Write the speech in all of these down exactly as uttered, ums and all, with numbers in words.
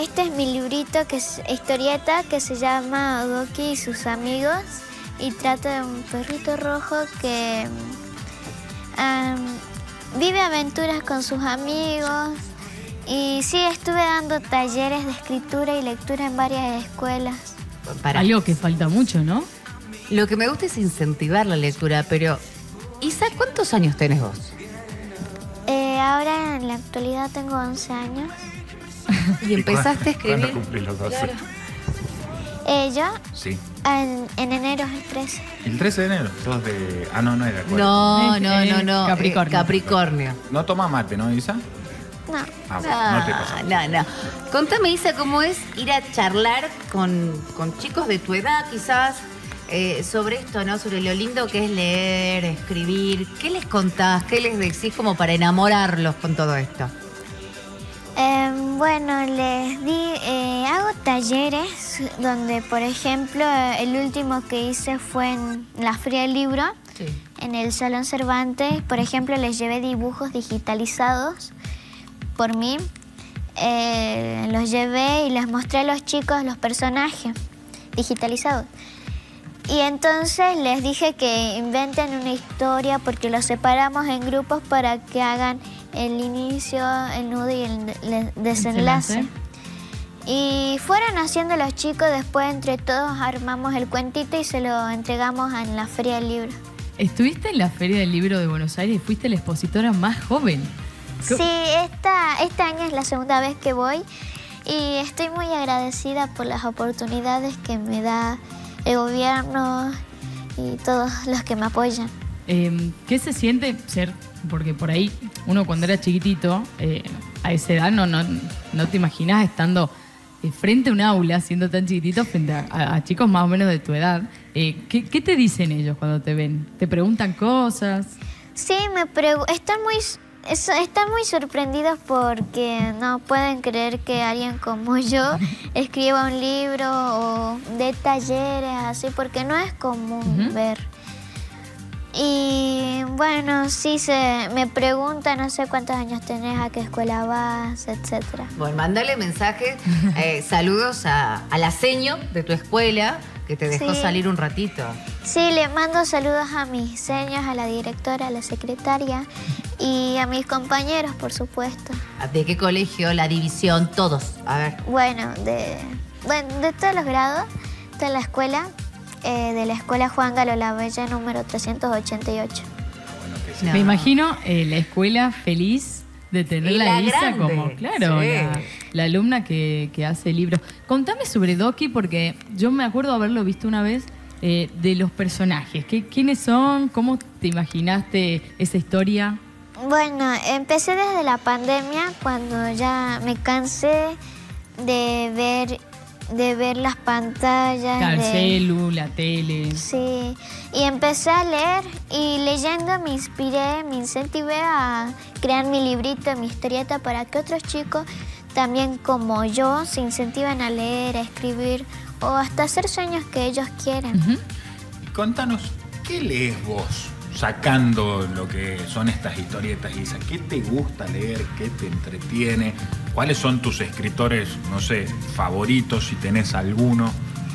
este es mi librito, que es historieta, que se llama Doki y sus amigos. Y trata de un perrito rojo que um, vive aventuras con sus amigos. Y sí, estuve dando talleres de escritura y lectura en varias escuelas. Para. Algo que falta mucho, ¿no? Lo que me gusta es incentivar la lectura, pero... Isa, ¿cuántos años tenés vos? Eh, ahora en la actualidad tengo once años. ¿Y empezaste a escribir? ¿Cuándo cumplís los doce? Claro. Eh, ¿Yo? Sí. En, en enero es el trece. ¿El trece de enero? Sos de... Ah, no, no era. No, no, no, no. Capricornio. Eh, Capricornio. No toma mate, ¿no, Isa? No. Ah, bueno, no te pasa. No, no. Contame, Isa, cómo es ir a charlar con, con chicos de tu edad, quizás, eh, sobre esto, ¿no? Sobre lo lindo que es leer, escribir. ¿Qué les contás? ¿Qué les decís como para enamorarlos con todo esto? Eh, bueno, les di, eh, hago talleres donde, por ejemplo, el último que hice fue en la Feria del Libro, Sí. en el Salón Cervantes. Por ejemplo, les llevé dibujos digitalizados por mí. Eh, los llevé y les mostré a los chicos los personajes digitalizados. Y entonces les dije que inventen una historia porque los separamos en grupos para que hagan el inicio, el nudo y el de- desenlace. Y fueron haciendo los chicos, después entre todos armamos el cuentito y se lo entregamos en la Feria del Libro. Estuviste en la Feria del Libro de Buenos Aires y fuiste la expositora más joven. Sí, esta, este año es la segunda vez que voy y estoy muy agradecida por las oportunidades que me da el gobierno y todos los que me apoyan. Eh, ¿Qué se siente ser? Porque por ahí uno cuando era chiquitito, eh, a esa edad no, no, no te imaginás estando eh, frente a un aula, siendo tan chiquitito, frente a, a- a chicos más o menos de tu edad. Eh, ¿qué, qué te dicen ellos cuando te ven? ¿Te preguntan cosas? Sí, me pregu- están muy, es- están muy sorprendidos porque no pueden creer que alguien como yo escriba un libro o dé talleres así, porque no es común Ujú. ver. Y bueno, sí se me preguntan, no sé cuántos años tenés, a qué escuela vas, etcétera. Bueno, mándale mensajes, eh, saludos a, a la seño de tu escuela, que te dejó Sí. salir un ratito. Sí, le mando saludos a mis señas, a la directora, a la secretaria y a mis compañeros, por supuesto. ¿De qué colegio? La división, todos. A ver. Bueno, de, bueno, de todos los grados, de la escuela, eh, de la escuela Juan Galo Lavella, número trescientos ochenta y ocho. Bueno, que sí. No. Me imagino eh, la escuela feliz de tener Y la la Isa grande, como, claro, sí. la, la alumna que, que hace libros. Contame sobre Doki, porque yo me acuerdo haberlo visto una vez, eh, de los personajes. ¿Qué, ¿Quiénes son? ¿Cómo te imaginaste esa historia? Bueno, empecé desde la pandemia, cuando ya me cansé de ver, de ver las pantallas. Claro, el de- celu, la tele. Sí, y empecé a leer y leyendo me inspiré, me incentivé a crear mi librito, mi historieta, para que otros chicos también como yo se incentiven a leer, a escribir o hasta hacer sueños que ellos quieren. Ujú. Y contanos, ¿qué lees vos? Sacando lo que son estas historietas, Isa, ¿qué te gusta leer? ¿Qué te entretiene? ¿Cuáles son tus escritores, no sé, favoritos, si tenés alguno?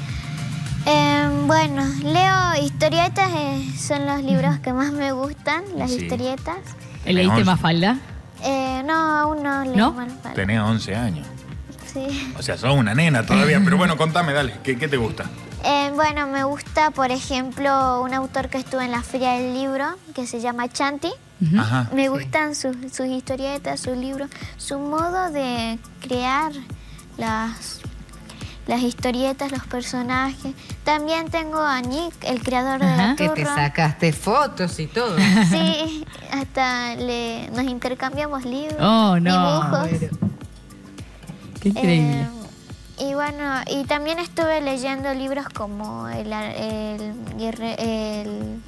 Eh, bueno, leo historietas, eh, son los libros que más me gustan, las Sí. historietas. ¿Leíste once. Mafalda? Eh, no, aún no leo ¿No? Mafalda. Tenés once años. Sí. O sea, sos una nena todavía, pero bueno, contame, dale, ¿qué, qué te gusta? Eh, bueno, me gusta, por ejemplo, un autor que estuvo en la Feria del Libro, que se llama Chanti. Ujú. Ajá. Me Sí. gustan sus, sus historietas, sus libros, su modo de crear las, las historietas, los personajes. También tengo a Nick, el creador de Ajá. la Que te turra. sacaste fotos y todo. Sí, hasta le, nos intercambiamos libros, Oh, no. dibujos. Qué increíble. Eh, y bueno, y también estuve leyendo libros como el, el, guerre- el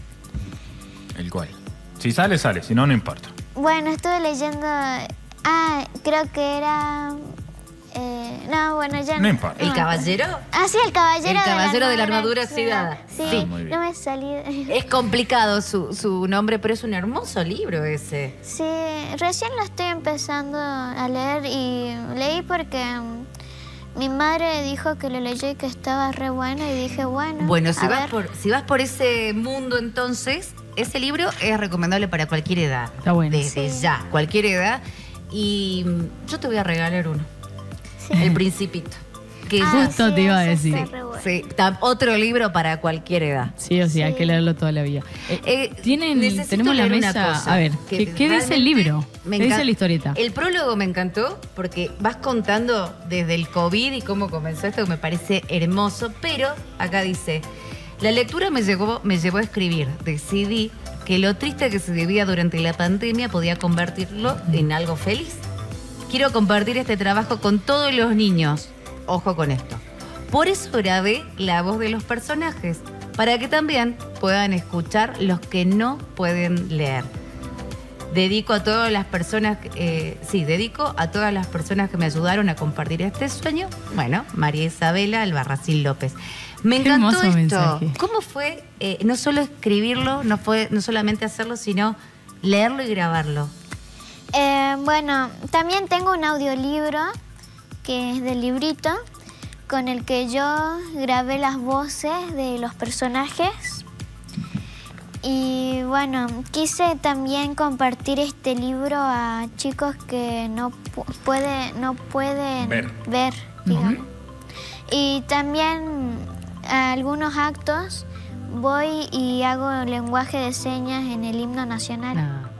¿El cual? Si sale, sale, si no, no importa. bueno, estuve leyendo, ah, creo que era, eh, no, bueno, ya No importa. ¿El caballero? Ah, sí, el caballero, El caballero de la armadura oxidada. Sí, Sí. Muy bien. no me salí. Es complicado su, su nombre, pero es un hermoso libro ese. Sí, recién lo estoy empezando a leer y leí porque mm, Mi madre dijo que lo leyó y que estaba re bueno y dije, bueno, Bueno, si a vas, ver. por, si vas por ese mundo, entonces, ese libro es recomendable para cualquier edad. Está bueno. Desde Sí. ya, cualquier edad. Y mm, yo te voy a regalar uno. Sí. El Principito. Que Ah, ya- Justo te iba a ese decir. está re bueno. sí, ta- otro libro para cualquier edad. Sí o sí, hay Sí. que leerlo toda la vida. Eh, Eh, Tienen, necesito tenemos la leer una mesa. cosa A ver, que ¿qué, qué dice el realmente libro? me ¿Qué dice encanta. la historieta? El prólogo me encantó porque vas contando desde el COVID y cómo comenzó esto, que me parece hermoso, pero acá dice, la lectura me llevó, me llevó a escribir. Decidí que lo triste que se vivía durante la pandemia podía convertirlo en algo feliz. Quiero compartir este trabajo con todos los niños. Ojo con esto. Por eso grabé la voz de los personajes, para que también puedan escuchar los que no pueden leer. Dedico a todas las personas, eh, sí, dedico a todas las personas que me ayudaron a compartir este sueño. Bueno, María Isabela Albarracín López. Me Qué encantó hermoso esto. mensaje. ¿Cómo fue eh, no solo escribirlo, no fue no solamente hacerlo, sino leerlo y grabarlo? Eh, bueno, también tengo un audiolibro que es del librito con el que yo grabé las voces de los personajes. Y bueno, quise también compartir este libro a chicos que no, pu- puede, no pueden Ver. ver, digamos. Y también a algunos actos voy y hago lenguaje de señas en el himno nacional. Ah,